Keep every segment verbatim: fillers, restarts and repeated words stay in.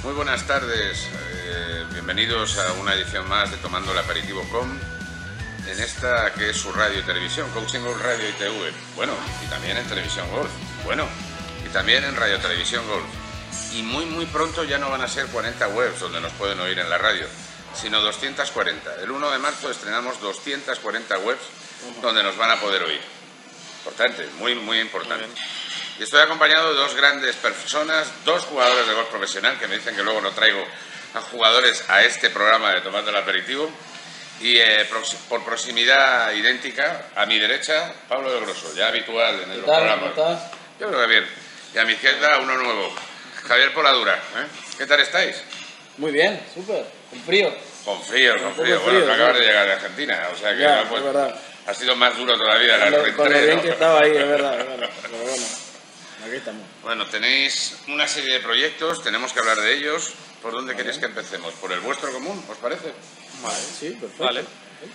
Muy buenas tardes, eh, bienvenidos a una edición más de Tomando el Aperitivo punto com, en esta que es su radio y televisión, Coaching Golf Radio y T V, bueno, y también en Televisión Golf, bueno, y también en Radio Televisión Golf. Y muy muy pronto ya no van a ser cuarenta webs donde nos pueden oír en la radio, sino doscientas cuarenta. El uno de marzo estrenamos doscientas cuarenta webs donde nos van a poder oír. Importante, muy muy importante. Muy y estoy acompañado de dos grandes personas, dos jugadores de golf profesional, que me dicen que luego no traigo a jugadores a este programa de Tomando el Aperitivo. Y eh, por proximidad idéntica, a mi derecha, Pablo del Grosso, ya habitual en el programa. ¿Cómo estás? Yo creo que bien. Y a mi izquierda, uno nuevo, Javier Poladura. ¿eh? ¿Qué tal estáis? Muy bien, súper. Con frío. Con frío, con frío. Bueno, frío, acabas ¿sí? de llegar de Argentina, o sea que ya, no, pues, es verdad. Ha sido más duro todavía el reentré, con lo bien ¿no? que estaba ahí, es verdad, es verdad. Pero bueno, aquí estamos. Bueno, tenéis una serie de proyectos, tenemos que hablar de ellos. ¿Por dónde vale. queréis que empecemos? ¿Por el vuestro común, os parece? Vale, sí, perfecto. Vale.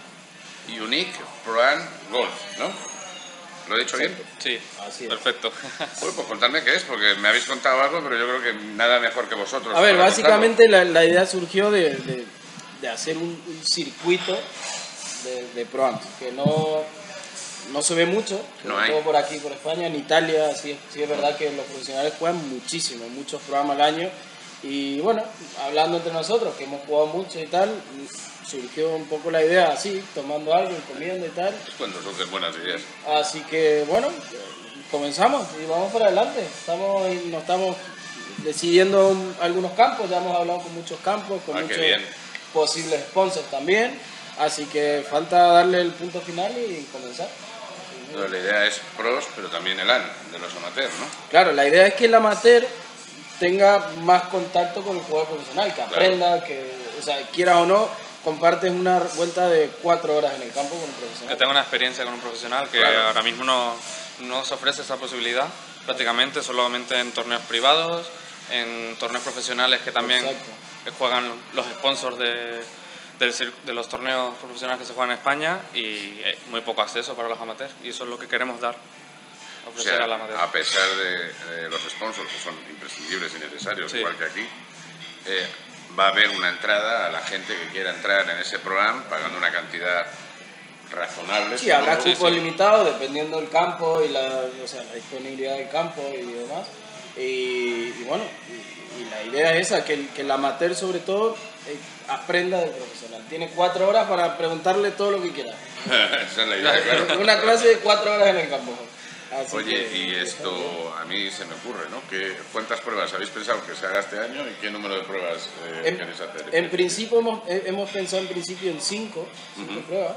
Unique Pro-Am Golf, ¿no? ¿Lo he dicho Exacto. bien? Sí, así es. Perfecto. Bueno, pues contadme qué es, porque me habéis contado algo, pero yo creo que nada mejor que vosotros. A ver, básicamente la, la idea surgió de, de, de hacer un, un circuito de, de Pro-Am, que no, no se ve mucho, no hay. Todo por aquí, por España, en Italia, sí, sí es verdad que los profesionales juegan muchísimo, muchos programas al año. Y bueno, hablando entre nosotros, que hemos jugado mucho y tal, surgió un poco la idea así, tomando algo y comiendo y tal. Es cuando surgen buenas ideas. Así que bueno, comenzamos y vamos para adelante. Estamos, nos estamos decidiendo algunos campos, ya hemos hablado con muchos campos, con ah, muchos posibles sponsors también. Así que falta darle el punto final y comenzar. Pero la idea es pros, pero también el A N, de los amateurs, ¿no? Claro, la idea es que el amateur tenga más contacto con el jugador profesional, que aprenda, claro. que, o sea, quieras o no, compartes una vuelta de cuatro horas en el campo con un profesional. Que tenga una experiencia con un profesional que claro. ahora mismo no, no se ofrece esa posibilidad, prácticamente solamente en torneos privados, en torneos profesionales que también que juegan los sponsors de, del, de los torneos profesionales que se juegan en España y hay muy poco acceso para los amateurs y eso es lo que queremos dar. O sea, a pesar de, de los sponsors que son imprescindibles y necesarios, sí. igual que aquí, eh, va a haber una entrada a la gente que quiera entrar en ese programa pagando una cantidad razonable. Sí, habrá cupos sí, sí. limitados dependiendo del campo y la, o sea, la disponibilidad del campo y demás. Y, y bueno, y, y la idea es esa, que el, que el amateur sobre todo eh, aprenda del profesional. Tiene cuatro horas para preguntarle todo lo que quiera. Esa es la idea, claro. Una clase de cuatro horas en el campo. Así Oye, que, y esto a mí se me ocurre, ¿no? ¿Qué, ¿Cuántas pruebas habéis pensado que se haga este año y qué número de pruebas eh, en, queréis hacer? En principio hemos, hemos pensado en principio en cinco, cinco uh-huh. pruebas,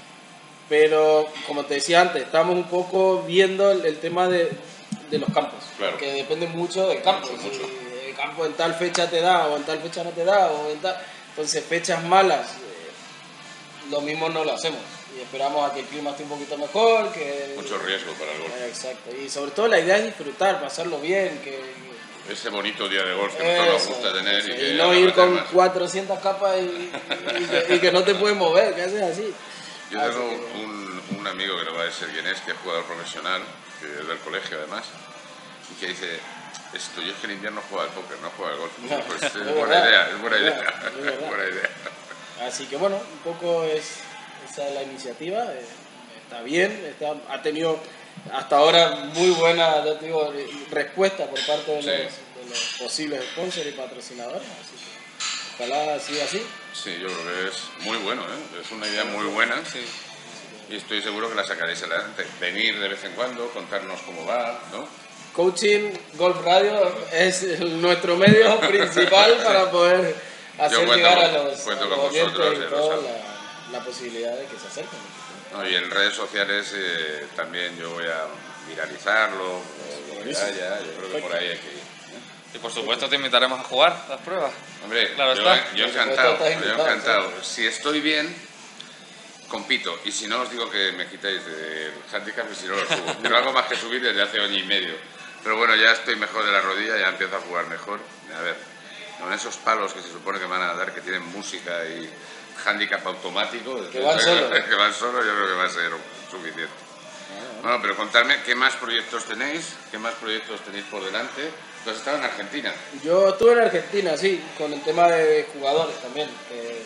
pero como te decía antes, estamos un poco viendo el, el tema de, de los campos, claro. que depende mucho del campo. Mucho, si mucho. el campo en tal fecha te da o en tal fecha no te da, o en tal, entonces fechas malas, eh, lo mismo no lo hacemos. Y esperamos a que el clima esté un poquito mejor, que... Mucho riesgo para el golf. Exacto, y sobre todo la idea es disfrutar, pasarlo bien, que... Ese bonito día de golf que a nosotros nos gusta tener eso, y que... Y no ir con más. cuatrocientas capas y, y, que, y que no te puedes mover, que haces así. Yo así tengo que... un, un amigo que no va a decir quién es, que es jugador profesional, que es del colegio además, y que dice, esto, yo es que en invierno juego al póker, no juego al golf. No, pues es, es buena idea, es buena idea, es buena idea. Así que bueno, un poco es... esa es la iniciativa, eh, está bien, está, ha tenido hasta ahora muy buena te digo, respuesta por parte de, sí. los, de los posibles sponsors y patrocinadores, así que ojalá siga así. Sí, yo creo que es muy bueno, ¿eh? Es una idea muy buena sí. y estoy seguro que la sacaréis adelante. Venir de vez en cuando, contarnos cómo va, ¿no? Coaching Golf Radio es nuestro medio principal para poder hacer cuento, llegar a los, cuento a los con vosotros, y todo la, la posibilidad de que se acerquen. No, y en redes sociales eh, también yo voy a viralizarlo, eh, ya, ya, yo creo que por ahí hay que ir. ¿eh? Y por supuesto te invitaremos a jugar las pruebas. Hombre, claro, yo, está. yo encantado, yo encantado. ¿Sí? Si estoy bien, compito, y si no os digo que me quitéis del handicap y si no lo subo. Pero algo más que subir desde hace año y medio. Pero bueno, ya estoy mejor de la rodilla, ya empiezo a jugar mejor. A ver, con esos palos que se supone que van a dar, que tienen música y handicap automático, que van solo, que van solo, yo creo que va a ser suficiente. Bueno, pero contadme, ¿qué más proyectos tenéis? ¿Qué más proyectos tenéis por delante? ¿Tú has estado en Argentina? Yo estuve en Argentina, sí, con el tema de jugadores también. Eh,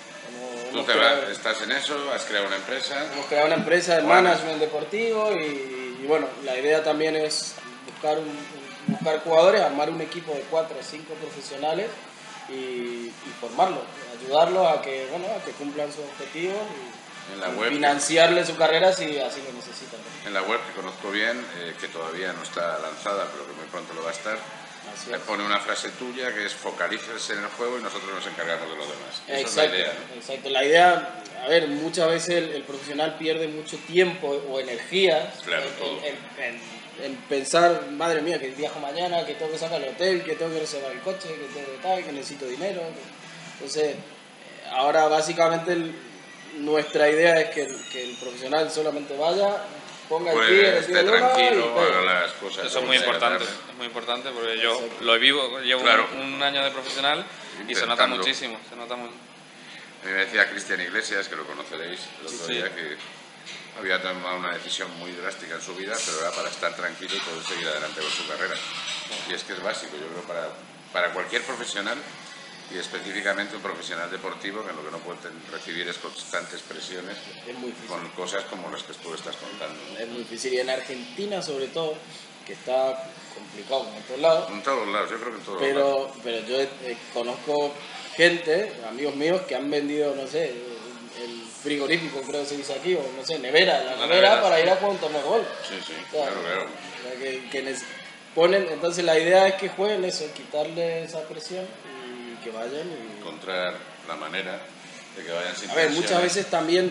¿Tú te creado, vas, estás en eso? ¿Has creado una empresa? Hemos creado una empresa de bueno. management deportivo y, y bueno, la idea también es buscar, un, buscar jugadores, armar un equipo de cuatro o cinco profesionales y, y formarlos, ayudarlos a que, bueno, a que cumplan sus objetivos y, en la web, financiarles su carrera si así lo necesitan. En la web, que conozco bien, eh, que todavía no está lanzada, pero que muy pronto lo va a estar, me pone una frase tuya que es focalícese en el juego y nosotros nos encargamos de lo demás. Esa exacto, es la idea, ¿no? Exacto. La idea, a ver, muchas veces el, el profesional pierde mucho tiempo o energía claro, en, en, en, en pensar, madre mía, que viajo mañana, que tengo que sacar el hotel, que tengo que reservar el coche, que tengo que tal, que necesito dinero. Que... Entonces, ahora básicamente el, nuestra idea es que el, que el profesional solamente vaya, ponga pues el pie, esté tranquilo, haga las cosas. Eso es muy importante, es muy importante porque yo exacto. lo vivo, llevo claro. un, un año de profesional y se nota muchísimo, se nota muy... A mí me decía Cristian Iglesias, que lo conoceréis el otro sí, día, sí. que había tomado una decisión muy drástica en su vida, pero era para estar tranquilo y poder seguir adelante con su carrera. Y es que es básico, yo creo, para, para cualquier profesional, y específicamente un profesional deportivo, que lo que no puede recibir es constantes presiones con cosas como las que tú estás contando. Es muy difícil, y en Argentina sobre todo, que está complicado como en todos lados. En todos lados, yo creo que en todos pero, lados. Pero yo eh, conozco gente, amigos míos, que han vendido, no sé, el frigorífico, creo que se dice aquí, o no sé, nevera, la, la nevera, nevera para sí. ir a jugar un torneo de golf. Sí, sí, o sea, claro, claro. O sea, que, que ponen, entonces la idea es que jueguen eso, quitarle esa presión y que vayan y... encontrar la manera de que vayan sin A ver, muchas veces también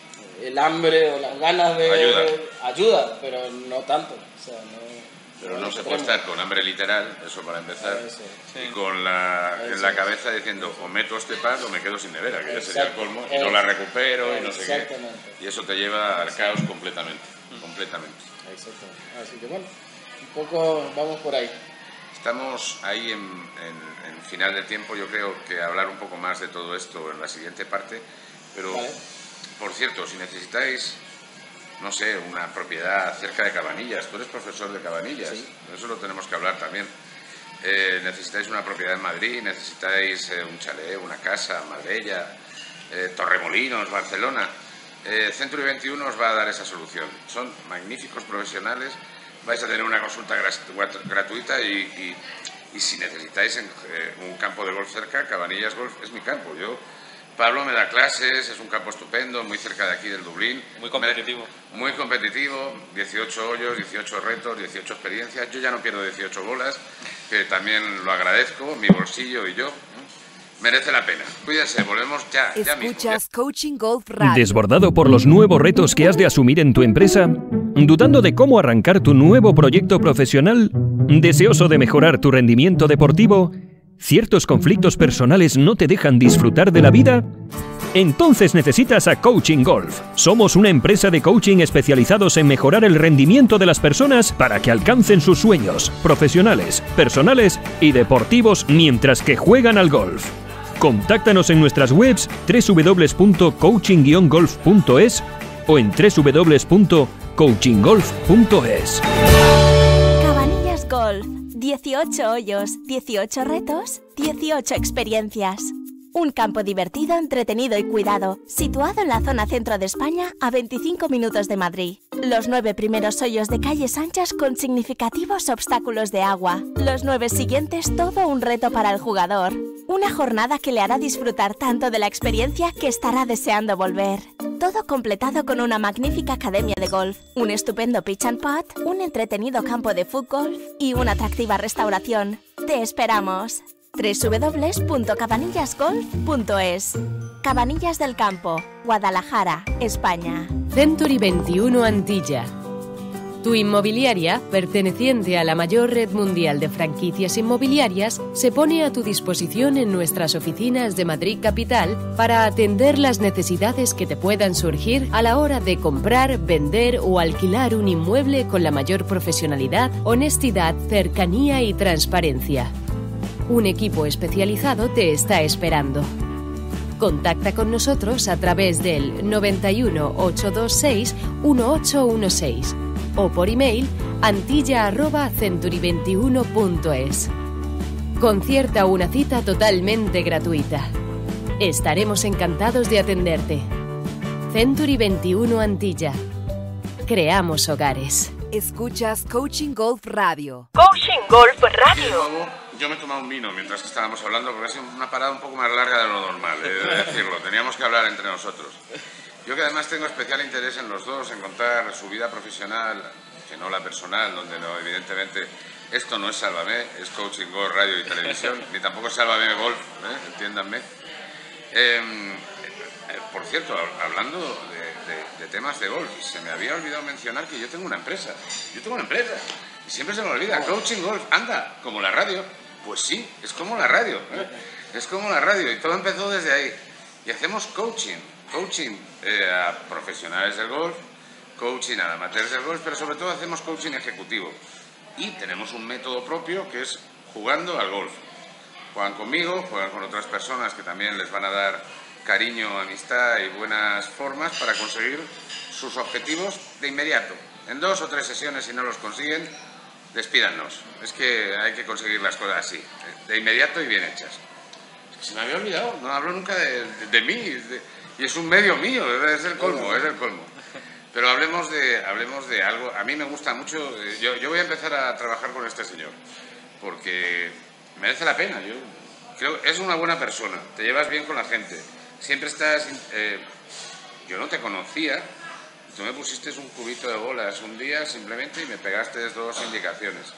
el hambre o las ganas de... Ayuda. Ayuda, pero no tanto. O sea, no, pero no, no se puede estar con hambre literal, eso para empezar, eso, sí. y con la, en la cabeza diciendo o meto este pan o me quedo sin nevera, que ya sería el colmo, y no la recupero y no sé qué. Y eso te lleva al caos completamente, mm. completamente. Exactamente. Así que bueno, un poco vamos por ahí. Estamos ahí en, en, en final de tiempo, yo creo que hablar un poco más de todo esto en la siguiente parte, pero vale. Por cierto, si necesitáis, no sé, una propiedad cerca de Cabanillas, tú eres profesor de Cabanillas, sí. Eso lo tenemos que hablar también, eh, necesitáis una propiedad en Madrid, necesitáis eh, un chalet, una casa, Marbella, eh, Torremolinos, Barcelona, eh, Century veintiuno os va a dar esa solución, son magníficos profesionales. Vais a tener una consulta gratuita y, y, y si necesitáis en, eh, un campo de golf cerca, Cabanillas Golf es mi campo. Yo, Pablo me da clases, es un campo estupendo, muy cerca de aquí del Dublín. Muy competitivo. Me, muy competitivo, dieciocho hoyos, dieciocho retos, dieciocho experiencias. Yo ya no pierdo dieciocho bolas, que también lo agradezco, mi bolsillo y yo. Merece la pena. Cuídense, volvemos ya, ya mismo. Escuchas Coaching Golf Radio. ¿Desbordado por los nuevos retos que has de asumir en tu empresa? ¿Dudando de cómo arrancar tu nuevo proyecto profesional? ¿Deseoso de mejorar tu rendimiento deportivo? ¿Ciertos conflictos personales no te dejan disfrutar de la vida? Entonces necesitas a Coaching Golf. Somos una empresa de coaching especializados en mejorar el rendimiento de las personas para que alcancen sus sueños profesionales, personales y deportivos mientras que juegan al golf. Contáctanos en nuestras webs doble u doble u doble u punto coaching guion golf punto es o en doble u doble u doble u punto coaching golf punto es. Cabanillas Golf. dieciocho hoyos, dieciocho retos, dieciocho experiencias. Un campo divertido, entretenido y cuidado, situado en la zona centro de España, a veinticinco minutos de Madrid. Los nueve primeros hoyos de calles anchas con significativos obstáculos de agua. Los nueve siguientes, todo un reto para el jugador. Una jornada que le hará disfrutar tanto de la experiencia que estará deseando volver. Todo completado con una magnífica academia de golf, un estupendo pitch and putt, un entretenido campo de fútbol y una atractiva restauración. ¡Te esperamos! doble u doble u doble u punto cabanillas golf punto es. Cabanillas del Campo, Guadalajara, España. Century veintiuno Antilla. Tu inmobiliaria, perteneciente a la mayor red mundial de franquicias inmobiliarias, se pone a tu disposición en nuestras oficinas de Madrid Capital para atender las necesidades que te puedan surgir a la hora de comprar, vender o alquilar un inmueble con la mayor profesionalidad, honestidad, cercanía y transparencia. Un equipo especializado te está esperando. Contacta con nosotros a través del noventa y uno, ochocientos veintiséis, dieciocho dieciséis o por email antilla arroba century veintiuno punto es. Concierta una cita totalmente gratuita. Estaremos encantados de atenderte. Century veintiuno Antilla. Creamos hogares. Escuchas Coaching Golf Radio. Coaching Golf Radio. Luego, yo me he tomado un vino mientras que estábamos hablando porque ha sido una parada un poco más larga de lo normal, he de decirlo. Teníamos que hablar entre nosotros. Yo que además tengo especial interés en los dos, en contar su vida profesional, que no la personal, donde no, evidentemente esto no es Sálvame, es Coaching Golf Radio y Televisión, ni tampoco es Sálvame Golf, ¿eh? Entiéndanme. Eh, eh, por cierto, hablando de, de, de temas de golf, se me había olvidado mencionar que yo tengo una empresa. Yo tengo una empresa y siempre se me olvida. Coaching Golf, anda, como la radio. Pues sí, es como la radio, ¿eh? Es como la radio y todo empezó desde ahí. Y hacemos coaching, coaching eh, a profesionales del golf, coaching a amateurs del golf, pero sobre todo hacemos coaching ejecutivo. Y tenemos un método propio que es jugando al golf. Juegan conmigo, juegan con otras personas que también les van a dar cariño, amistad y buenas formas para conseguir sus objetivos de inmediato. En dos o tres sesiones, si no los consiguen, despídannos. Es que hay que conseguir las cosas así, de inmediato y bien hechas. Se me había olvidado, no hablo nunca de, de, de mí, de, y es un medio mío, es el colmo, es el colmo. Pero hablemos de, hablemos de algo, a mí me gusta mucho, yo, yo voy a empezar a trabajar con este señor, porque merece la pena, yo creo que es una buena persona, te llevas bien con la gente, siempre estás, eh, yo no te conocía, tú me pusiste un cubito de bolas un día simplemente y me pegaste dos indicaciones.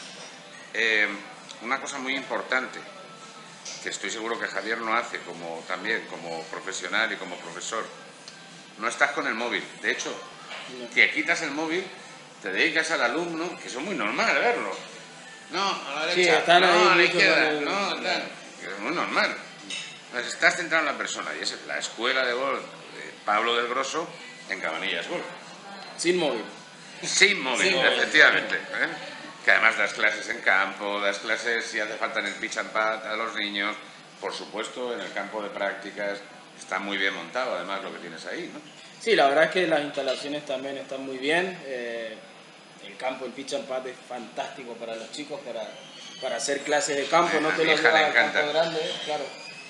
Eh, una cosa muy importante, que estoy seguro que Javier no hace, como también como profesional y como profesor, no estás con el móvil. De hecho, te quitas el móvil, te dedicas al alumno, que eso es muy normal verlo. No, a la derecha, sí, están no, ahí a la izquierda, el... no, tal. Es muy normal. Entonces, estás centrado en la persona y es la escuela de golf de Pablo del Grosso en Cabanillas Golf. Sin móvil. Sin móvil, Sin móvil. efectivamente. ¿eh? Que además das clases en campo, das clases si hace falta en el pitch and pad a los niños, por supuesto en el campo de prácticas, está muy bien montado además lo que tienes ahí, ¿no? Sí, la verdad es que las instalaciones también están muy bien, eh, el campo, el pitch and pad es fantástico para los chicos, para, para hacer clases de campo, Eh, no a te mi lo hija llevas le al encanta. campo grande, claro.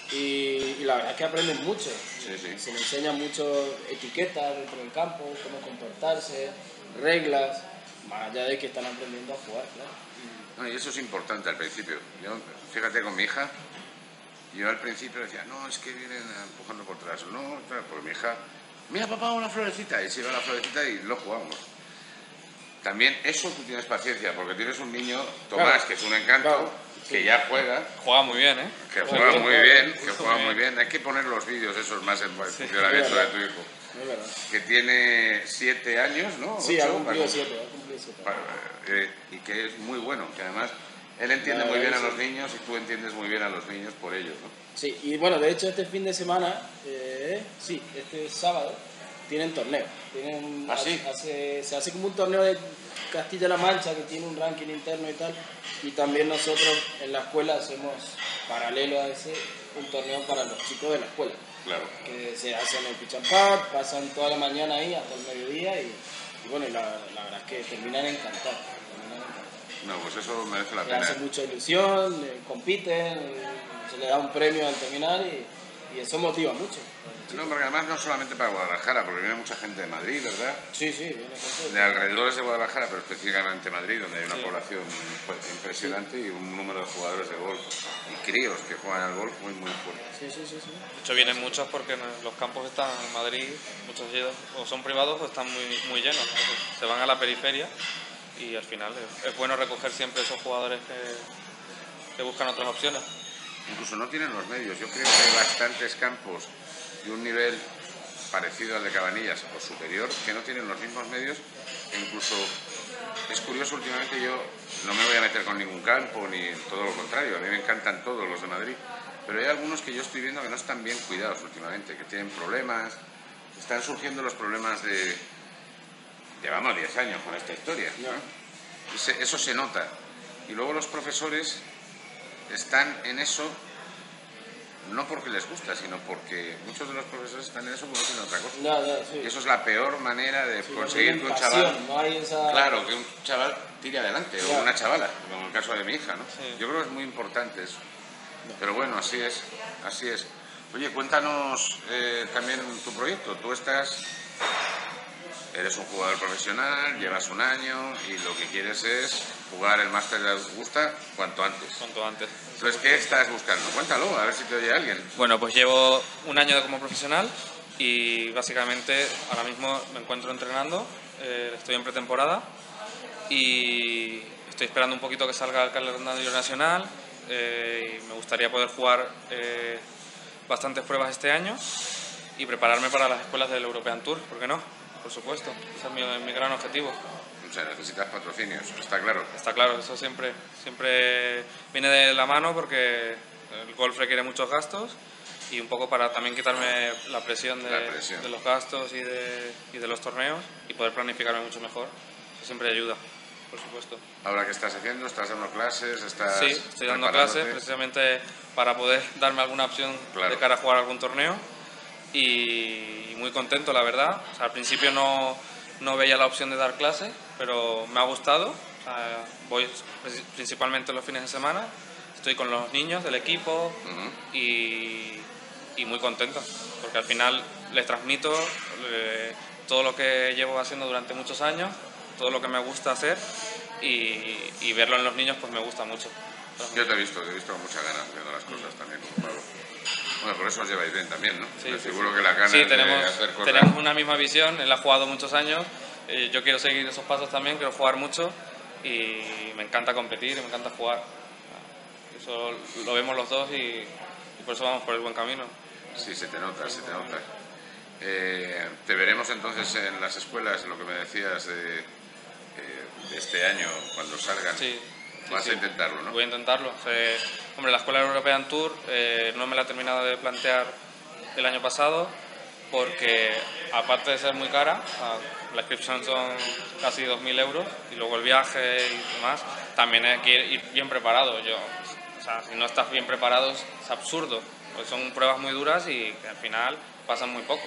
Y, y la verdad es que aprenden mucho, Sí, sí. se les enseña mucho etiquetas dentro del campo, cómo comportarse, reglas, más allá de que están aprendiendo a jugar, claro. No, y eso es importante al principio. Yo, fíjate con mi hija, yo al principio decía, no, es que vienen empujando por atrás. No, claro, pues mi hija, mira papá, una florecita, y se iba la florecita y lo jugamos. También eso tú tienes paciencia, porque tienes un niño, Tomás, Claro. que es un encanto, Claro. que Sí. ya juega, Juega muy bien, ¿eh? que Muy juega bien, muy juega bien, bien, que muy juega bien. muy bien. Hay que poner los vídeos esos más en Sí, funcionamiento de es tu verdad. hijo. Es verdad. Que tiene siete años, ¿no? Sí, Ocho, ha cumplido para- siete, ha cumplido siete. para- eh, y que es muy bueno, que además él entiende La muy bien a verdad los que niños y tú entiendes muy bien a los niños por ellos, ¿no? Sí, y bueno, de hecho este fin de semana, eh, sí, este sábado, tienen torneo. Tienen, ¿Ah, sí? hace- se hace como un torneo de Castilla-La Mancha que tiene un ranking interno y tal. Y también nosotros en la escuela hacemos, paralelo a ese, un torneo para los chicos de la escuela. Claro. Que se hacen el pitch and pad, pasan toda la mañana ahí hasta el mediodía y, y bueno, y la, la verdad es que terminan encantados. Terminan encantados. No, pues eso merece la Le pena. hace mucha ilusión, eh, compiten, eh, se le da un premio al terminar y, y eso motiva mucho. No, porque además no solamente para Guadalajara, porque viene mucha gente de Madrid, ¿verdad? Sí, sí, viene gente. De alrededores de Guadalajara, pero específicamente Madrid, donde hay una Sí. población pues, impresionante y un número de jugadores de golf y críos que juegan al golf muy, muy fuerte. Sí, sí, sí, sí. De hecho, vienen muchos porque los campos están en Madrid, muchos de ellos o son privados o están muy, muy llenos. Se van a la periferia y al final es, es bueno recoger siempre esos jugadores que, que buscan otras opciones. Incluso no tienen los medios. Yo creo que hay bastantes campos de un nivel parecido al de Cabanillas o superior que no tienen los mismos medios. E incluso es curioso, últimamente yo no me voy a meter con ningún campo ni todo lo contrario. A mí me encantan todos los de Madrid, pero hay algunos que yo estoy viendo que no están bien cuidados últimamente, que tienen problemas. Están surgiendo los problemas de... Llevamos diez años con esta historia, ¿no? Y se- eso se nota. Y luego los profesores están en eso no porque les gusta, sino porque muchos de los profesores están en eso porque no tienen otra cosa. No, no, sí. Y eso es la peor manera de sí, conseguir que un pasión, chaval... no hay esa... Claro, que un chaval tire adelante, claro. O una chavala, como en el caso de mi hija, ¿no? Sí. Yo creo que es muy importante eso. Pero bueno, así es, así es. Oye, cuéntanos eh, también tu proyecto. Tú estás... Eres un jugador profesional, llevas un año y lo que quieres es jugar el máster de Augusta cuanto antes. Cuanto antes. Entonces, ¿qué estás buscando? Cuéntalo, a ver si te oye alguien. Bueno, pues llevo un año como profesional y básicamente ahora mismo me encuentro entrenando, eh, estoy en pretemporada y estoy esperando un poquito que salga el calendario nacional eh, y me gustaría poder jugar eh, bastantes pruebas este año y prepararme para las escuelas del European Tour, ¿por qué no? Por supuesto, ese es mi, mi gran objetivo. O sea, necesitas patrocinios, está claro. Está claro, eso siempre, siempre viene de la mano porque el golf requiere muchos gastos y un poco para también quitarme la presión de, la presión. de los gastos y de, y de los torneos y poder planificarme mucho mejor. Eso siempre ayuda, por supuesto. Ahora, ¿qué estás haciendo? ¿Estás dando clases? ¿Estás sí, estoy dando clases precisamente para poder darme alguna opción claro. de cara a jugar algún torneo. Y muy contento, la verdad. O sea, al principio no, no veía la opción de dar clase, pero me ha gustado. O sea, voy principalmente los fines de semana, estoy con los niños del equipo uh-huh. y, y muy contento, porque al final les transmito eh, todo lo que llevo haciendo durante muchos años, todo lo que me gusta hacer y, y verlo en los niños pues me gusta mucho. Yo te he visto, te he visto con muchas ganas viendo las cosas también. Bueno, por eso os lleváis bien también, ¿no? Sí, sí, seguro sí. que la ganas sí, tenemos, de hacer cosas... tenemos una misma visión, él ha jugado muchos años, eh, yo quiero seguir esos pasos también, quiero jugar mucho y me encanta competir y me encanta jugar. Eso lo vemos los dos y, y por eso vamos por el buen camino. Sí, se te nota, se te nota. Eh, te veremos entonces en las escuelas, lo que me decías de, eh, de este año, cuando salgan. Sí. Vas sí, a intentarlo, ¿no? Voy a intentarlo. O sea, hombre, la Escuela European Tour eh, no me la he terminado de plantear el año pasado porque, aparte de ser muy cara, la inscripción son casi dos mil euros y luego el viaje y demás, también hay que ir bien preparado. Yo, o sea, si no estás bien preparado es, es absurdo, porque son pruebas muy duras y que al final pasan muy poco.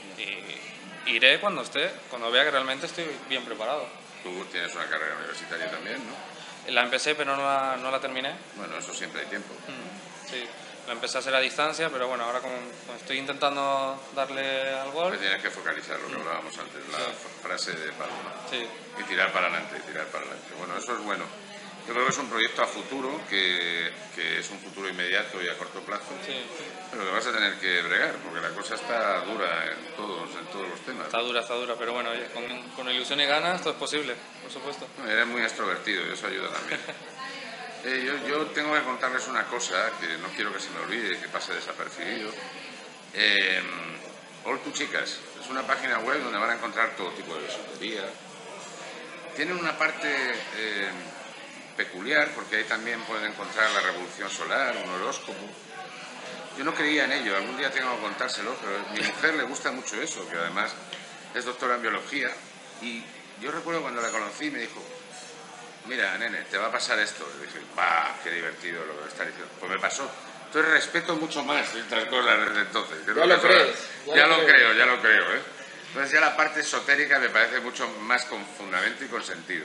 Y iré cuando esté, cuando vea que realmente estoy bien preparado. Tú tienes una carrera universitaria también, ¿no? La empecé, pero no la, no la terminé. Bueno, eso siempre hay tiempo. Mm, sí, la empecé a hacer a distancia, pero bueno, ahora como, como estoy intentando darle al gol... Pues tienes que focalizar lo que hablábamos antes, la sí. frase de Paloma. Sí. Y tirar para adelante, tirar para adelante. Bueno, eso es bueno. Yo creo que es un proyecto a futuro, que, que es un futuro inmediato y a corto plazo, sí. pero que vas a tener que bregar, porque la cosa está dura en todos, en todos los temas. Está dura, está dura, pero bueno, con, con ilusión y ganas todo es posible, por supuesto. Eres muy extrovertido y eso ayuda también. eh, yo, yo tengo que contarles una cosa, que no quiero que se me olvide, que pase desapercibido. Eh, All to Chicas, es una página web donde van a encontrar todo tipo de bisutería. Tienen una parte... Eh, peculiar, porque ahí también pueden encontrar la revolución solar, un horóscopo. Yo no creía en ello, algún día tengo que contárselo, pero a mi mujer le gusta mucho eso, que además es doctora en biología, y yo recuerdo cuando la conocí me dijo, mira, nene, te va a pasar esto. Y dije, ¡bah, qué divertido lo que está diciendo! Pues me pasó. Entonces respeto mucho más estas cosas desde entonces. Ya lo crees. Ya, ya lo creo, ya lo creo, ¿eh? Entonces ya la parte esotérica me parece mucho más con fundamento y con sentido.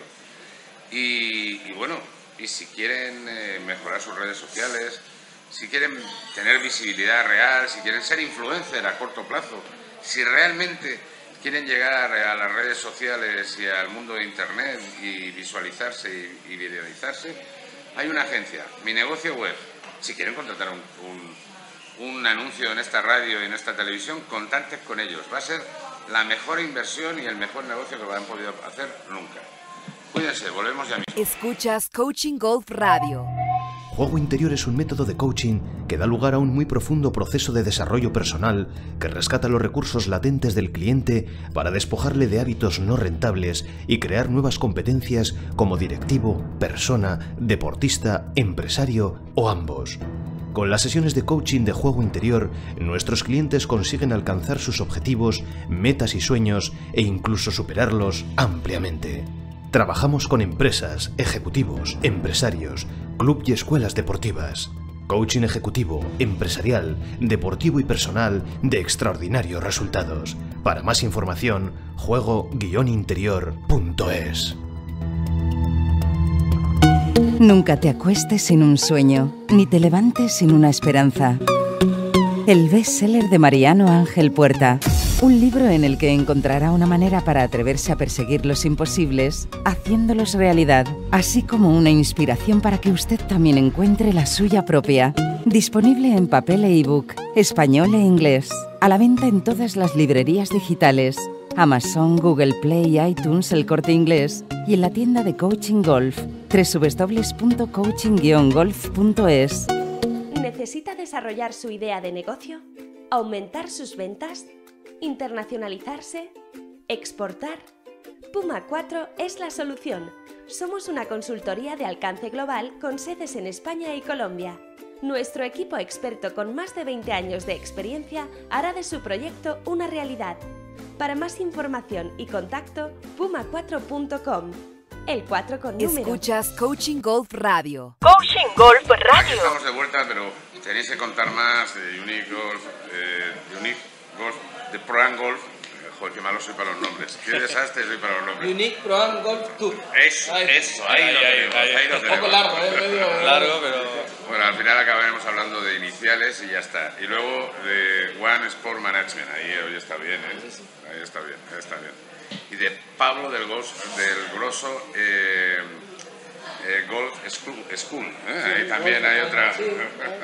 Y, y bueno, y si quieren eh, mejorar sus redes sociales, si quieren tener visibilidad real, si quieren ser influencer a corto plazo, si realmente quieren llegar a las redes sociales y al mundo de internet y visualizarse y, y videoizarse, hay una agencia, Mi Negocio Web. Si quieren contratar un, un, un anuncio en esta radio y en esta televisión, contacten con ellos. Va a ser la mejor inversión y el mejor negocio que han podido hacer nunca. Cuídense, volvemos ya mismo. Escuchas Coaching Golf Radio. Juego Interior es un método de coaching que da lugar a un muy profundo proceso de desarrollo personal que rescata los recursos latentes del cliente para despojarle de hábitos no rentables y crear nuevas competencias como directivo, persona, deportista, empresario o ambos. Con las sesiones de coaching de Juego Interior, nuestros clientes consiguen alcanzar sus objetivos, metas y sueños e incluso superarlos ampliamente. Trabajamos con empresas, ejecutivos, empresarios, club y escuelas deportivas. Coaching ejecutivo, empresarial, deportivo y personal de extraordinarios resultados. Para más información, juego guion interior punto es. Nunca te acuestes sin un sueño, ni te levantes sin una esperanza. El bestseller de Mariano Ángel Puerta. Un libro en el que encontrará una manera para atreverse a perseguir los imposibles, haciéndolos realidad, así como una inspiración para que usted también encuentre la suya propia. Disponible en papel e ebook, español e inglés. A la venta en todas las librerías digitales. Amazon, Google Play, iTunes, El Corte Inglés y en la tienda de Coaching Golf, doble u doble u doble u punto coaching guion golf punto es. ¿Necesita desarrollar su idea de negocio? ¿Aumentar sus ventas? ¿Internacionalizarse? ¿Exportar? Puma cuatro es la solución. Somos una consultoría de alcance global con sedes en España y Colombia. Nuestro equipo experto con más de veinte años de experiencia hará de su proyecto una realidad. Para más información y contacto, puma cuatro punto com. El cuatro con número. Escuchas Coaching Golf Radio. Coaching Golf Aquí Radio. estamos de vuelta, pero tenéis que contar más de Unique Golf, eh, de Unique Golf, de Pro Am Golf. Joder, qué malo soy para los nombres. Qué desastre soy para los nombres. Unique Pro Am Golf Tour. Eso, Ahí. eso, ahí, Ahí, lo ahí, tenemos. ahí. Ahí lo Un poco tenemos. largo, ¿eh? Medio Largo, pero... Bueno, al final acabaremos hablando de iniciales y ya está. Y luego de One Sport Management. Ahí hoy está bien, ¿eh? Ahí está bien, ahí está bien. Y de Pablo del, Gos, del Grosso eh, eh, Golf School. School ¿eh? Ahí también hay otra. Sí,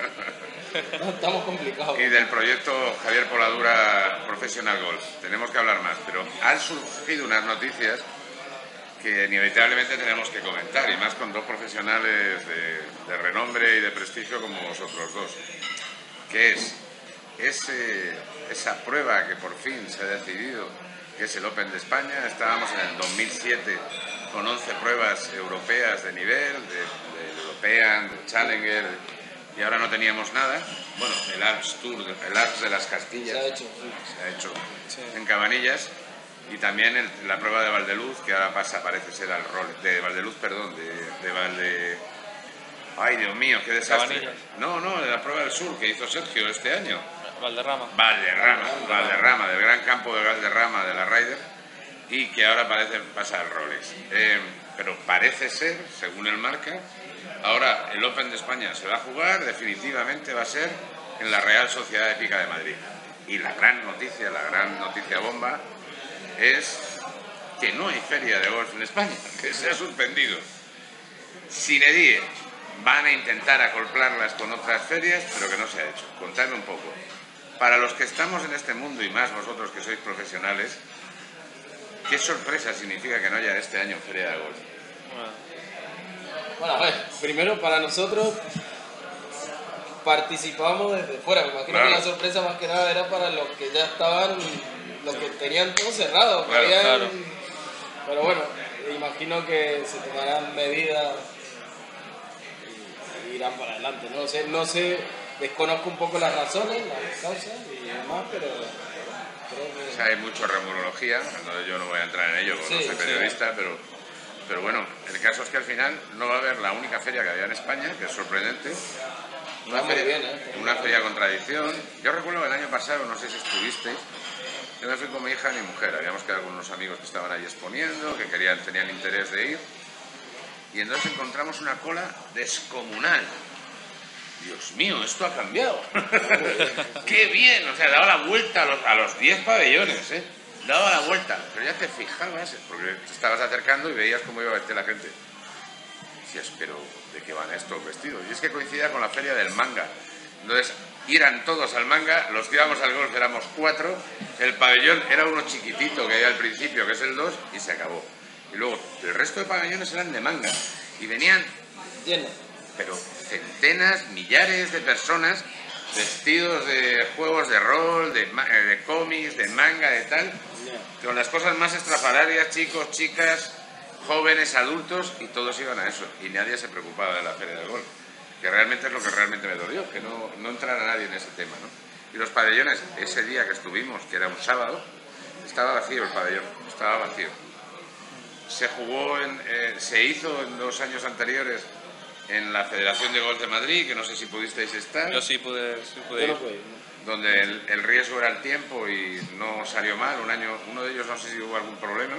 no, estamos complicados. Y del proyecto Javier Poladura Professional Golf. Tenemos que hablar más, pero han surgido unas noticias que inevitablemente tenemos que comentar, y más con dos profesionales de, de renombre y de prestigio como vosotros dos, que es ese, esa prueba que por fin se ha decidido, que es el Open de España. Estábamos en el dos mil siete con once pruebas europeas de nivel, de, de European, de Challenger, y ahora no teníamos nada. Bueno, el Alps Tour, el Alps de las Castillas, Se ha hecho, sí. se ha hecho Sí. en Cabanillas, y también el, la prueba de Valdeluz, que ahora pasa, parece ser al rol, de Valdeluz, perdón, de, de Valde... Ay, Dios mío, qué desastre. Cabanillas. No, no, de la prueba del sur que hizo Sergio este año. Valderrama. Valderrama, Valderrama, del gran campo de Valderrama de la Ryder, y que ahora parece pasar al Rolex. Eh, pero parece ser, según el marca, ahora el Open de España se va a jugar, definitivamente va a ser en la Real Sociedad Hípica de Madrid. Y la gran noticia, la gran noticia bomba, es que no hay feria de golf en España, que se ha suspendido. Sine die, van a intentar acoplarlas con otras ferias, pero que no se ha hecho. Contadme un poco. Para los que estamos en este mundo, y más vosotros que sois profesionales, ¿qué sorpresa significa que no haya este año feria de golf? Bueno, a ver, primero para nosotros participamos desde fuera. Me imagino Claro. que la sorpresa más que nada era para los que ya estaban, los que tenían todo cerrado. que Claro, habían- claro. Pero bueno, imagino que se tomarán medidas y, y irán para adelante. No sé, no sé, desconozco un poco las razones, las causas y demás, pero creo que... O sea, hay mucha rumorología, entonces yo no voy a entrar en ello porque Sí, no soy sí. periodista, pero, pero bueno, el caso es que al final no va a haber la única feria que había en España, que es sorprendente. Una Está muy feria, bien, ¿eh? una feria con tradición. Yo recuerdo el año pasado, no sé si estuvisteis, yo me fui con mi hija y mi mujer, habíamos quedado con unos amigos que estaban ahí exponiendo, que querían, tenían interés de ir, y entonces encontramos una cola descomunal. Dios mío, esto ha cambiado. ¡Qué bien! O sea, daba la vuelta a los, a los diez pabellones, ¿eh? Daba la vuelta, pero ya te fijabas, porque te estabas acercando y veías cómo iba a vestir la gente. Decías, pero ¿de qué van estos vestidos? Y es que coincidía con la feria del manga. Entonces, iran todos al manga, los que íbamos al golf éramos cuatro, el pabellón era uno chiquitito que había al principio, que es el dos, y se acabó. Y luego, el resto de pabellones eran de manga, y venían, Lleno. pero centenas, millares de personas vestidos de juegos de rol, de, ma- eh, de cómics, de manga, de tal, con las cosas más estrafalarias, chicos, chicas, jóvenes, adultos, y todos iban a eso, y nadie se preocupaba de la feria del golf, que realmente es lo que realmente me dolió, que no, no entrara nadie en ese tema, ¿no? Y los pabellones, ese día que estuvimos, que era un sábado, estaba vacío el pabellón, estaba vacío. Se jugó, en, eh, se hizo en los años anteriores en la Federación de Golf de Madrid, que no sé si pudisteis estar. Yo sí pude, sí pude ir. Donde el, el riesgo era el tiempo y no salió mal. Un año, uno de ellos no sé si hubo algún problema.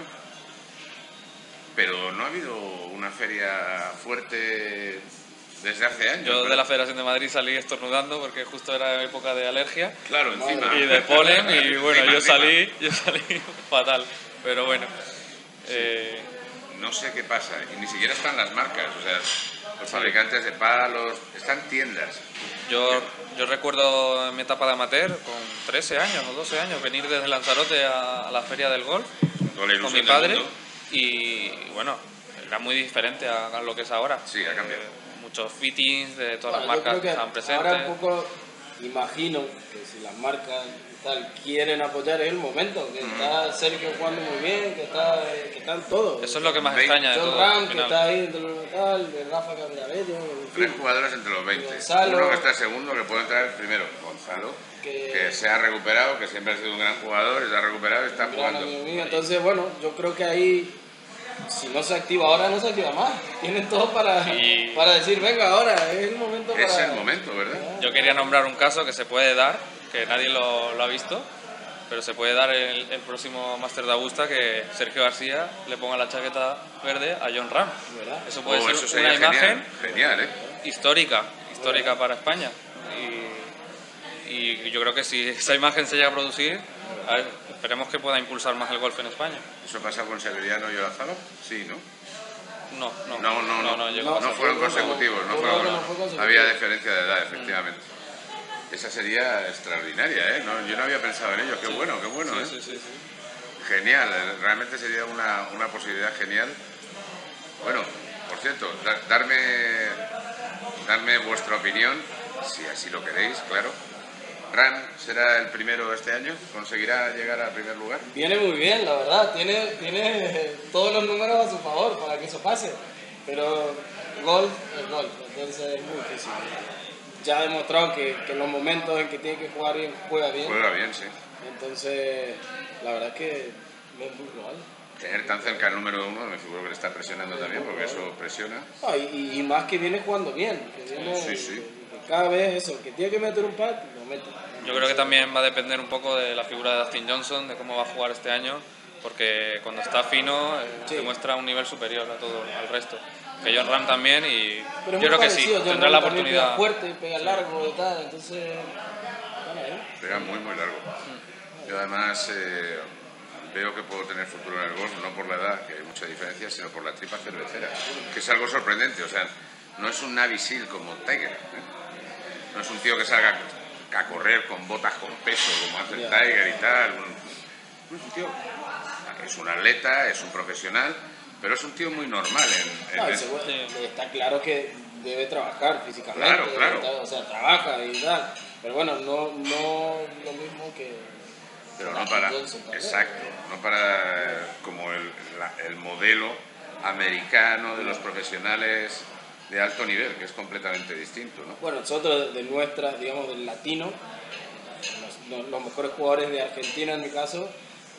Pero no ha habido una feria fuerte desde hace años. Yo ¿verdad? de la Federación de Madrid salí estornudando porque justo era época de alergia. Claro, encima. Y de polen, y bueno, encima, yo encima. salí, yo salí fatal. Pero bueno. Sí. Eh... No sé qué pasa, y ni siquiera están las marcas, o sea, los fabricantes de palos, están tiendas. Yo, yo recuerdo en mi etapa de amateur, con trece años o doce años, venir desde Lanzarote a, a la feria del golf con mi padre y bueno, era muy diferente a, a lo que es ahora. Sí, ha cambiado. Eh, muchos fittings de todas Bueno, las marcas que que están presentes. Ahora un poco, imagino que si las marcas y tal quieren apoyar es el momento, que mm. está Sergio jugando muy bien, que, está, que están todos. Eso es lo que más extraña de John todo. Ram, que está ahí entre los metal, de Rafa Cabralello, en Tres fin. jugadores entre los veinte. Gonzalo, uno que está segundo, que puede entrar primero, Gonzalo, que, que se ha recuperado, que siempre ha sido un gran jugador, se ha recuperado y está jugando. Mío. Entonces, bueno, yo creo que ahí, si no se activa ahora, no se activa más. Tienen todo para, y... para decir, venga, ahora es el momento para... Es el momento, ¿verdad? Yo quería nombrar un caso que se puede dar, que nadie lo, lo ha visto, pero se puede dar el, el próximo Máster de Augusta, que Sergio García le ponga la chaqueta verde a John Ram. ¿verdad? Eso puede oh, ser eso una genial, imagen genial, ¿eh? histórica, histórica para España. Y, y yo creo que si esa imagen se llega a producir, a ver, esperemos que pueda impulsar más el golf en España. ¿Eso pasa con Severiano y Olazábal? Sí, ¿no? No, no, no, no, no, no, no, no fueron consecutivos, no fueron, no fue consecutivo. Había diferencia de edad, efectivamente. Esa sería extraordinaria, ¿eh? No, yo no había pensado en ello, qué sí. bueno, qué bueno, sí, ¿eh? Sí, sí, sí. Genial, realmente sería una, una posibilidad genial. Bueno, por cierto, da, darme, darme vuestra opinión, si así lo queréis, claro. Ram será el primero este año, conseguirá llegar al primer lugar. Viene muy bien, la verdad, tiene, tiene todos los números a su favor para que eso pase, pero golf es golf, entonces es muy difícil. Ya ha demostrado que, que en los momentos en que tiene que jugar bien, juega bien. Juega bien, sí. Entonces, la verdad es que no es muy probable. Tener tan cerca el número uno, me figuro que le está presionando es también, porque eso presiona. Ah, y, y más que viene jugando bien, que viene, sí, sí. Que cada vez eso, que tiene que meter un pad, lo mete. Yo creo que también va a depender un poco de la figura de Dustin Johnson, de cómo va a jugar este año, porque cuando está fino eh, sí. demuestra un nivel superior a todo al resto. Que John Ram también, y yo creo que sí, John tendrá Ram la oportunidad. Pega fuerte, pega largo y tal, entonces... Pega muy, muy largo. Yo además eh, veo que puedo tener futuro en el golf, no por la edad, que hay mucha diferencia, sino por la tripa cervecera, que es algo sorprendente. O sea, no es un Navy Seal como Tiger, ¿eh? No es un tío que salga a correr con botas con peso, como hace el Tiger y tal. No es un tío... Es un atleta, es un profesional... Pero es un tío muy normal en, en no, el... sí. Está claro que debe trabajar físicamente, claro, claro. Estar, o sea, trabaja y tal, pero bueno, no, no lo mismo que... Pero no para... Johnson, exacto, no para como el, la, el modelo americano de los profesionales de alto nivel, que es completamente distinto, ¿no? Bueno, nosotros de nuestra, digamos, del latino, los, los mejores jugadores de Argentina en mi caso,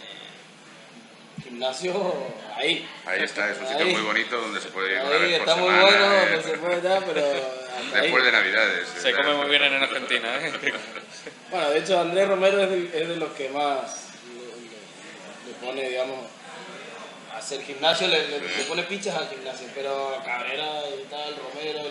gimnasio ahí. Ahí está, es un sitio ahí. Muy bonito donde se puede ir ahí una vez por está semana. Está muy bueno, eh, donde se puede dar, pero... Después ahí. de Navidades. Se come muy bien en Argentina, ¿eh? Bueno, de hecho Andrés Romero es de, es de los que más le, le pone, digamos, a hacer gimnasio, le, le, sí. le pone pichas al gimnasio, pero Cabrera y tal, Romero...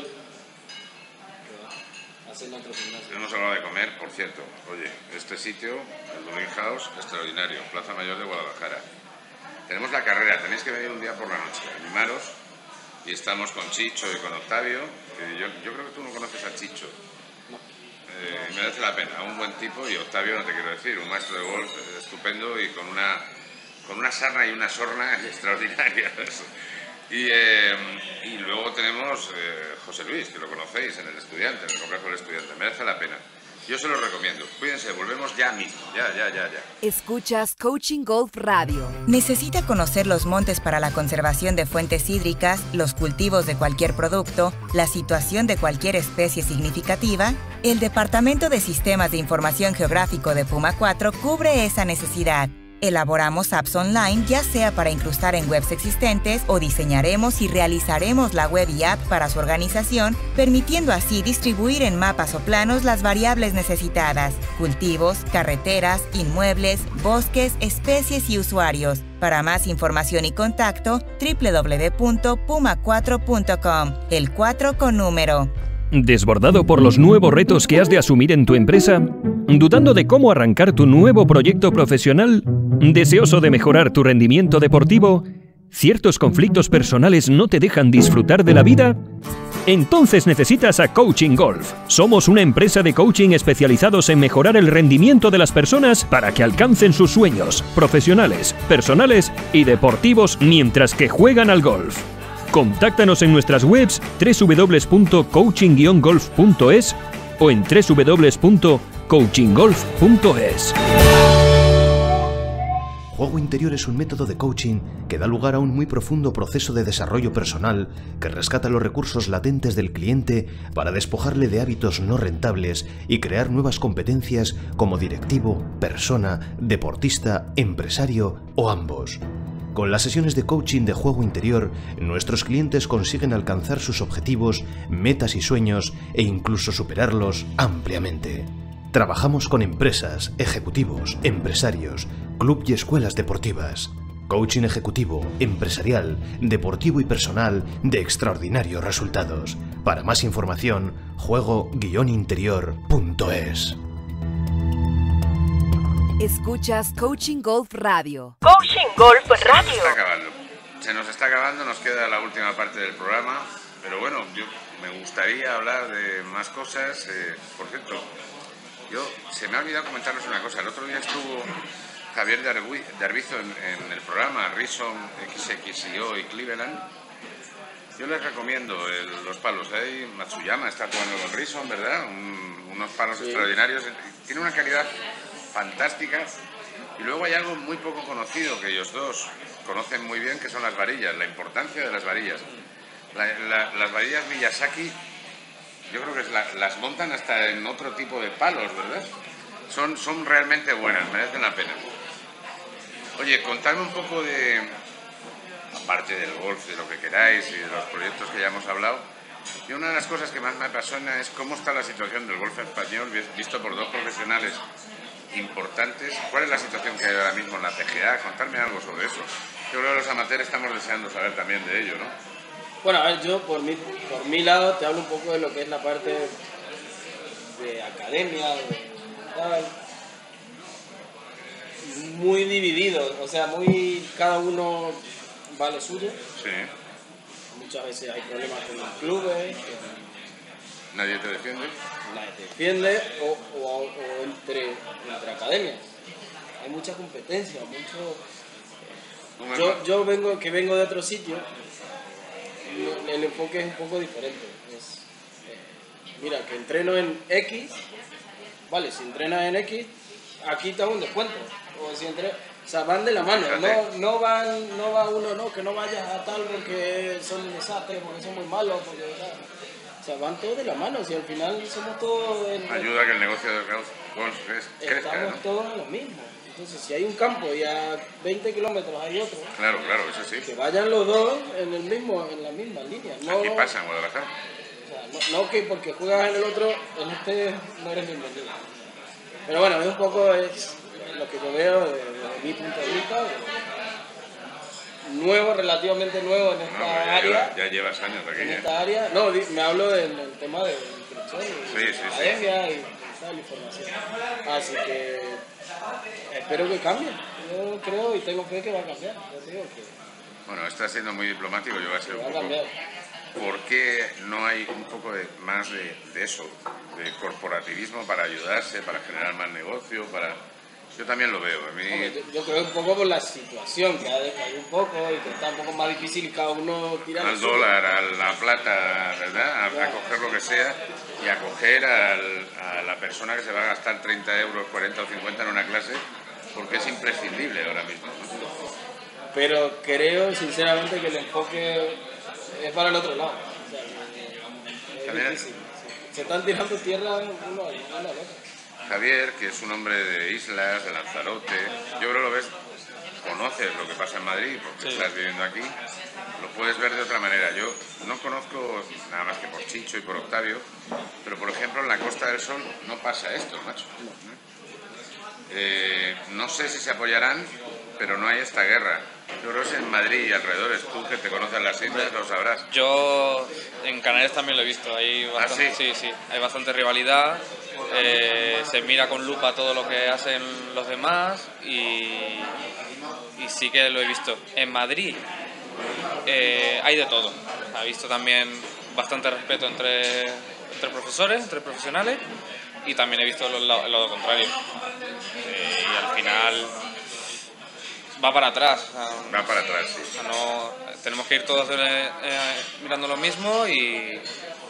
hacen otro gimnasio. Hemos hablado de comer, por cierto. Oye, este sitio, el Dublin House, extraordinario, Plaza Mayor de Guadalajara. Tenemos la carrera, tenéis que venir un día por la noche, animaros, y estamos con Chicho y con Octavio. Eh, yo, yo creo que tú no conoces a Chicho. No. Eh, merece la pena, un buen tipo, y Octavio no te quiero decir, un maestro de golf estupendo y con una, con una sarna y una sorna extraordinarias. Y, eh, y luego tenemos eh, José Luis, que lo conocéis en el Estudiante, en el Complejo del Estudiante, merece la pena. Yo se los recomiendo. Cuídense, volvemos ya mismo. Ya, ya, ya, ya. Escuchas Coaching Golf Radio. ¿Necesita conocer los montes para la conservación de fuentes hídricas, los cultivos de cualquier producto, la situación de cualquier especie significativa? El Departamento de Sistemas de Información Geográfico de Puma cuatro cubre esa necesidad. Elaboramos apps online, ya sea para incrustar en webs existentes o diseñaremos y realizaremos la web y app para su organización, permitiendo así distribuir en mapas o planos las variables necesitadas: cultivos, carreteras, inmuebles, bosques, especies y usuarios. Para más información y contacto, doble u doble u doble u punto puma cuatro punto com, el cuatro con número. ¿Desbordado por los nuevos retos que has de asumir en tu empresa? ¿Dudando de cómo arrancar tu nuevo proyecto profesional? ¿Deseoso de mejorar tu rendimiento deportivo? ¿Ciertos conflictos personales no te dejan disfrutar de la vida? Entonces necesitas a Coaching Golf. Somos una empresa de coaching especializados en mejorar el rendimiento de las personas para que alcancen sus sueños profesionales, personales y deportivos mientras que juegan al golf. Contáctanos en nuestras webs doble u doble u doble u punto coaching guion golf punto es o en doble u doble u doble u punto coaching golf punto es. Juego interior es un método de coaching que da lugar a un muy profundo proceso de desarrollo personal que rescata los recursos latentes del cliente para despojarle de hábitos no rentables y crear nuevas competencias como directivo, persona, deportista, empresario o ambos. Con las sesiones de coaching de juego interior, nuestros clientes consiguen alcanzar sus objetivos, metas y sueños e incluso superarlos ampliamente. Trabajamos con empresas, ejecutivos, empresarios, club y escuelas deportivas. Coaching ejecutivo, empresarial, deportivo y personal de extraordinarios resultados. Para más información, juego guion interior punto es. Escuchas Coaching Golf Radio. Coaching Golf Radio. Se nos está acabando. Se nos está acabando, nos queda la última parte del programa. Pero bueno, yo me gustaría hablar de más cosas. Eh, por cierto, yo se me ha olvidado comentaros una cosa. El otro día estuvo Javier de Arbizo en, en el programa Rison, X X I O y Cleveland. Yo les recomiendo el, los palos. Ahí Matsuyama está jugando con Rison, ¿verdad? Un, unos palos sí. extraordinarios. Tiene una calidad fantástica. Y luego hay algo muy poco conocido que ellos dos conocen muy bien, que son las varillas, la importancia de las varillas. La, la, las varillas Miyazaki, yo creo que la, las montan hasta en otro tipo de palos, ¿verdad? Son, son realmente buenas, merecen la pena. Oye, contadme un poco de, aparte del golf, de lo que queráis y de los proyectos que ya hemos hablado, y una de las cosas que más me apasiona es cómo está la situación del golf español visto por dos profesionales importantes. ¿Cuál es la situación que hay ahora mismo en la P G A? Contarme algo sobre eso. Yo creo que los amateurs estamos deseando saber también de ello, ¿no? Bueno, a ver, yo por mi, por mi lado te hablo un poco de lo que es la parte de academia, de tal, muy dividido, o sea, muy cada uno va lo suyo. Sí. Muchas veces hay problemas con los clubes. ¿Nadie te defiende? Nadie te defiende, o, o, o entre, entre academias. Hay mucha competencia, mucho... Yo, yo vengo, que vengo de otro sitio, el enfoque es un poco diferente. Es, eh, mira, que entreno en X, vale, si entrenas en X, aquí te hago un descuento. O, si entre, o sea, van de la mano, no, no, van, no va uno, no, que no vayas a tal porque son un desastre, porque son muy malos, porque... O sea, van todos de la mano, si al final somos todos... En, ayuda a que el negocio del golf crezca, estamos, ¿no? Todos en lo mismo. Entonces, si hay un campo y a veinte kilómetros hay otro... Claro, claro, eso sí. Que vayan los dos en, el mismo, en la misma línea. No, aquí pasa en Guadalajara. O sea, no, no que porque juegas en el otro, en este no eres bienvenido. Pero bueno, es un poco es lo que yo veo desde, desde mi punto de vista. Nuevo, relativamente nuevo en esta no, ya área. Lleva, ya llevas años aquí. En esta área. No, me hablo del, del tema de inscripción y sí, sí, academia sí. y tal, información. Así que espero que cambie. Yo creo y tengo fe que va a cambiar. Yo digo que bueno, está siendo muy diplomático, yo voy a ser un va a poco... cambiar. ¿Por qué no hay un poco de, más de, de eso, de corporativismo para ayudarse, para generar más negocio, para... Yo también lo veo. A mí... Hombre, yo, yo creo un poco por la situación, que ha decaído un poco y que está un poco más difícil cada uno tirar al dólar, a la plata, ¿verdad? A, a coger lo que sea y a coger al, a la persona que se va a gastar treinta euros, cuarenta o cincuenta en una clase, porque es imprescindible ahora mismo, ¿no? Pero creo sinceramente que el enfoque es para el otro lado. O sea, es difícil. Se están tirando tierra uno al otro. Javier, que es un hombre de islas, de Lanzarote, yo creo que lo ves conoces lo que pasa en Madrid, porque sí. estás viviendo aquí, lo puedes ver de otra manera. Yo no conozco nada más que por Chicho y por Octavio, pero por ejemplo en la Costa del Sol no pasa esto, macho. Eh, no sé si se apoyarán, pero no hay esta guerra. Yo creo que es en Madrid y alrededores. Tú que te conoces las islas lo sabrás. Yo en Canarias también lo he visto. Hay bastante, ¿Ah, sí? sí, sí, hay bastante rivalidad. Eh, se mira con lupa todo lo que hacen los demás y, y sí que lo he visto. En Madrid eh, hay de todo. He visto también bastante respeto entre, entre profesores, entre profesionales, y también he visto el lado, el lado contrario. Eh, y al final va para atrás. O sea, va para atrás, sí. O sea, no, tenemos que ir todos eh, eh, mirando lo mismo y,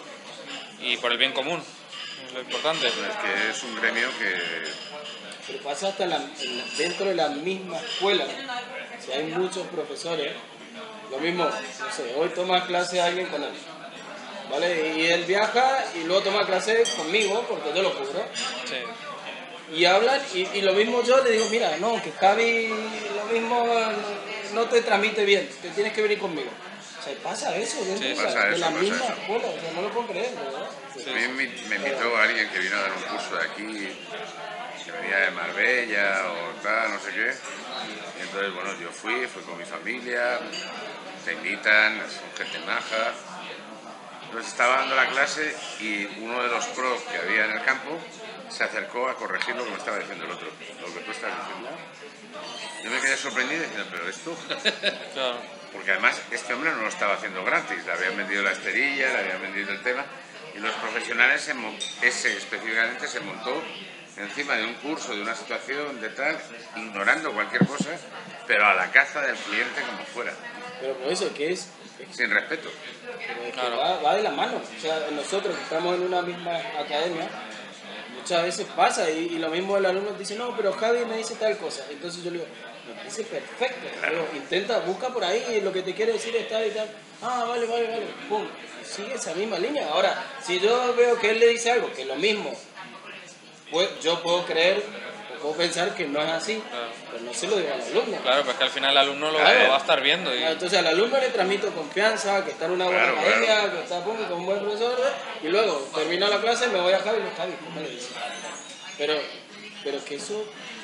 y por el bien común. Es lo importante. Es que es un gremio que... Pero pasa hasta la, dentro de la misma escuela. Si hay muchos profesores, lo mismo, no sé, hoy toma clase alguien con él, ¿vale? Y él viaja y luego toma clase conmigo, porque yo lo cubro. Sí. Y hablan, y, y lo mismo yo le digo, mira, no, que Javi lo mismo no te transmite bien, que tienes que venir conmigo. O sea, pasa eso dentro sí, de, pasa la, eso, de la pasa misma eso. escuela, o sea, no lo puedo creer, ¿verdad? Sí, sí. A mí me, me invitó a alguien que vino a dar un curso de aquí, que venía de Marbella o tal, no sé qué. Y entonces, bueno, yo fui, fui con mi familia, te invitan, son gente maja. Entonces estaba dando la clase y uno de los pros que había en el campo se acercó a corregir lo que me estaba diciendo el otro, lo que tú estás diciendo. Yo me quedé sorprendido diciendo, pero esto... Claro. Porque además este hombre no lo estaba haciendo gratis, le habían vendido la esterilla, le habían vendido el tema, y los profesionales, se, ese específicamente, se montó encima de un curso, de una situación, de tal, ignorando cualquier cosa, pero a la caza del cliente como fuera. Pero por eso, que es? Sin respeto. Pero es que claro. va, va de la mano. O sea, nosotros que estamos en una misma academia, muchas veces pasa, y, y lo mismo el alumno dice, no, pero Javi me dice tal cosa. Entonces yo le digo, me parece perfecto. Claro. Digo, intenta, busca por ahí, lo que te quiere decir es tal y tal. Ah, vale, vale, vale. Pum. Y sigue esa misma línea. Ahora, si yo veo que él le dice algo, que es lo mismo, pues yo puedo creer, o puedo pensar que no es así, claro. Pero no se lo digo al alumno. Claro, pues que al final el alumno lo, claro. lo va a estar viendo. Y... Entonces al alumno le transmito confianza, que está en una buena claro, academia, claro. que está con un buen profesor, y luego termino la clase, me voy a Javi y no Javi, ¿cómo le dice? Pero, pero que eso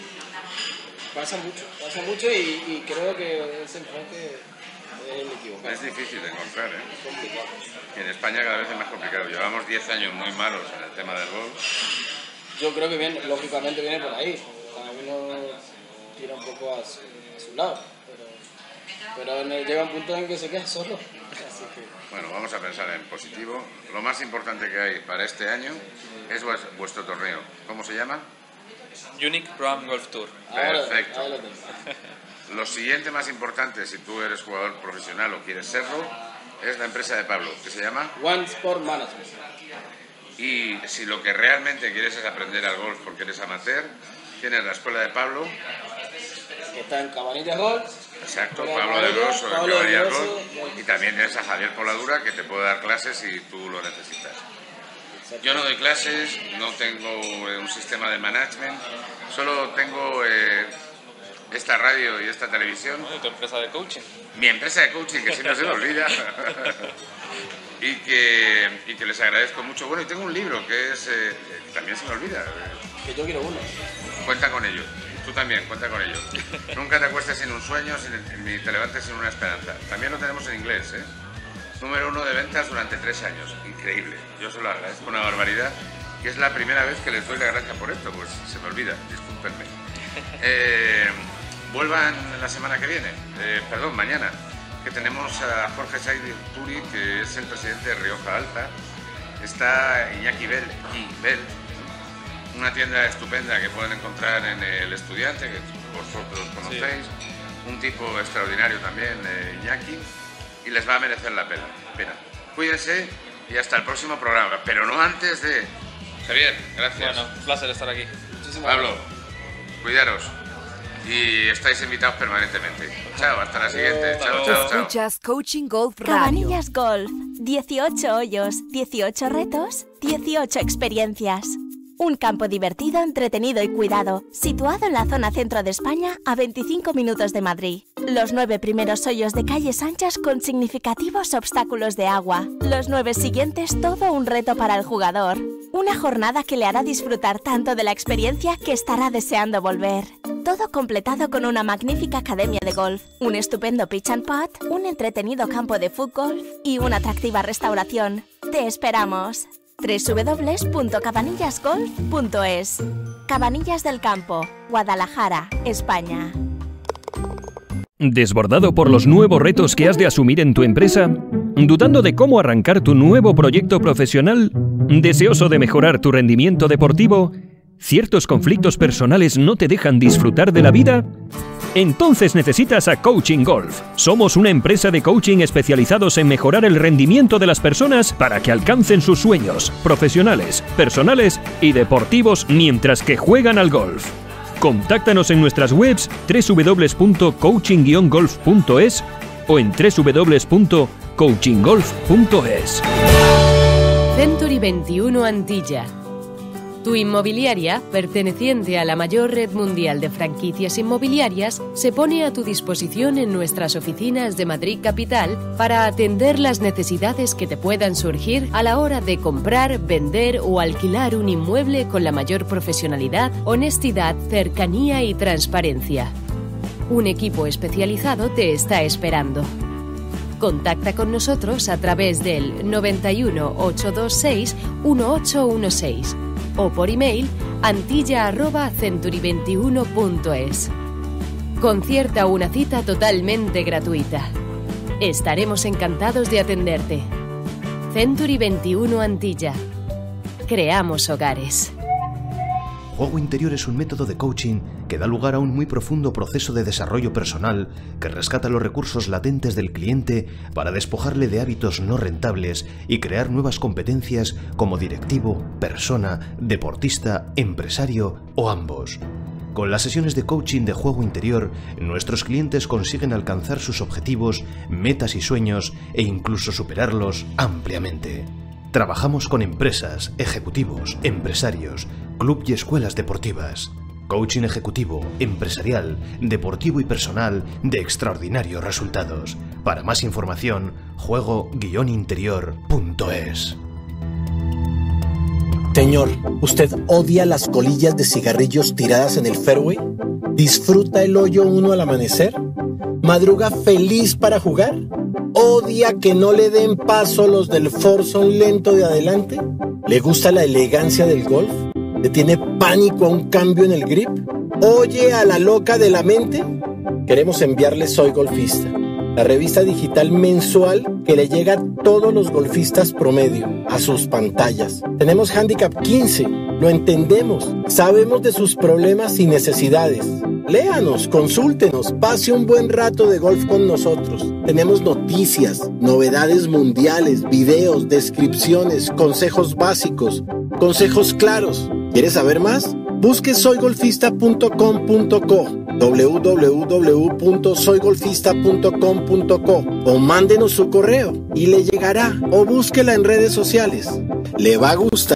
pasa mucho, pasa mucho y, y creo que ese enfoque es el equivocado. Es difícil de encontrar, ¿eh? Es complicado. Y en España cada vez es más complicado. Llevamos diez años muy malos en el tema del golf. Yo creo que viene, lógicamente viene por ahí. Cada uno tira un poco a su, a su lado. Pero, pero llega un punto en que se queda solo. Así que... Bueno, vamos a pensar en positivo. Lo más importante que hay para este año es vuestro torneo. ¿Cómo se llama? Unique Pro-Am Golf Tour. Perfecto. Ahora, ahora lo siguiente más importante, si tú eres jugador profesional o quieres serlo, es la empresa de Pablo, que se llama One Sport Management. Y si lo que realmente quieres es aprender al golf porque eres amateur, tienes la escuela de Pablo. Está en Cabanillas Golf. Exacto, Pablo del Grosso en Cabanillas Golf. Y también tienes a Javier Poladura, que te puede dar clases si tú lo necesitas. Yo no doy clases, no tengo un sistema de management, solo tengo eh, esta radio y esta televisión. ¿Y tu empresa de coaching? Mi empresa de coaching, que si no se me olvida. Y que, y que les agradezco mucho. Bueno, y tengo un libro que es... Eh, también se me olvida. Que yo quiero uno. Cuenta con ello. Tú también, cuenta con ello. Nunca te acuestes sin un sueño, sin, ni te levantes sin una esperanza. También lo tenemos en inglés, ¿eh? Número uno de ventas durante tres años. Increíble. Yo se lo agradezco una barbaridad. Y es la primera vez que les doy la gracia por esto. Pues se me olvida. Discúlpenme. Eh, vuelvan la semana que viene. Eh, perdón, mañana. Que tenemos a Jorge Saidi Turi, que es el presidente de Rioja Alta. Está Iñaki Bell, Bell, una tienda estupenda que pueden encontrar en El Estudiante, que vosotros conocéis. Sí. Un tipo extraordinario también, eh, Iñaki, y les va a merecer la pena. pena. Cuídense y hasta el próximo programa, pero no antes de... Javier, gracias. Bueno, un placer estar aquí. Muchísimas Pablo, gracias. Cuidaros. Y estáis invitados permanentemente. Chao, hasta la siguiente. Chao, chao, chao. Escuchas Coaching Golf Radio. Cabanillas Golf. dieciocho hoyos, dieciocho retos, dieciocho experiencias. Un campo divertido, entretenido y cuidado, situado en la zona centro de España a veinticinco minutos de Madrid. Los nueve primeros hoyos de calles anchas con significativos obstáculos de agua. Los nueve siguientes todo un reto para el jugador. Una jornada que le hará disfrutar tanto de la experiencia que estará deseando volver. Todo completado con una magnífica academia de golf, un estupendo pitch and putt, un entretenido campo de fútbol y una atractiva restauración. ¡Te esperamos! doble u doble u doble u punto cabanillas golf punto es. Cabanillas del Campo, Guadalajara, España. ¿Desbordado por los nuevos retos que has de asumir en tu empresa? ¿Dudando de cómo arrancar tu nuevo proyecto profesional? ¿Deseoso de mejorar tu rendimiento deportivo? ¿Ciertos conflictos personales no te dejan disfrutar de la vida? Entonces necesitas a Coaching Golf. Somos una empresa de coaching especializados en mejorar el rendimiento de las personas para que alcancen sus sueños profesionales, personales y deportivos mientras que juegan al golf. Contáctanos en nuestras webs doble u doble u doble u punto coaching guion golf punto es o en doble u doble u doble u punto coaching golf punto es. Century veintiuno Antilla. Tu inmobiliaria, perteneciente a la mayor red mundial de franquicias inmobiliarias, se pone a tu disposición en nuestras oficinas de Madrid Capital para atender las necesidades que te puedan surgir a la hora de comprar, vender o alquilar un inmueble con la mayor profesionalidad, honestidad, cercanía y transparencia. Un equipo especializado te está esperando. Contacta con nosotros a través del noventa y uno, ochocientos veintiséis, dieciocho dieciséis o por email antilla arroba century veintiuno punto es. Concierta una cita totalmente gratuita. Estaremos encantados de atenderte. Century veintiuno Antilla. Creamos hogares. Juego interior es un método de coaching que da lugar a un muy profundo proceso de desarrollo personal que rescata los recursos latentes del cliente para despojarle de hábitos no rentables y crear nuevas competencias como directivo, persona, deportista, empresario o ambos. Con las sesiones de coaching de juego interior, nuestros clientes consiguen alcanzar sus objetivos, metas y sueños e incluso superarlos ampliamente. Trabajamos con empresas, ejecutivos, empresarios, club y escuelas deportivas. Coaching ejecutivo, empresarial, deportivo y personal de extraordinarios resultados. Para más información, juego guion interior punto es. Señor, ¿usted odia las colillas de cigarrillos tiradas en el fairway? ¿Disfruta el hoyo uno al amanecer? ¿Madruga feliz para jugar? ¿Odia que no le den paso los del foursome lento de adelante? ¿Le gusta la elegancia del golf? ¿Le tiene pánico a un cambio en el grip? ¿Oye a la loca de la mente? Queremos enviarle Soy Golfista, la revista digital mensual que le llega a todos los golfistas promedio, a sus pantallas. Tenemos Handicap quince, lo entendemos, sabemos de sus problemas y necesidades. Léanos, consúltenos, pase un buen rato de golf con nosotros. Tenemos noticias, novedades mundiales, videos, descripciones, consejos básicos, consejos claros. ¿Quieres saber más? Busque soy golfista punto com punto co, doble u doble u doble u punto soy golfista punto com punto co o mándenos su correo y le llegará o búsquela en redes sociales. Le va a gustar.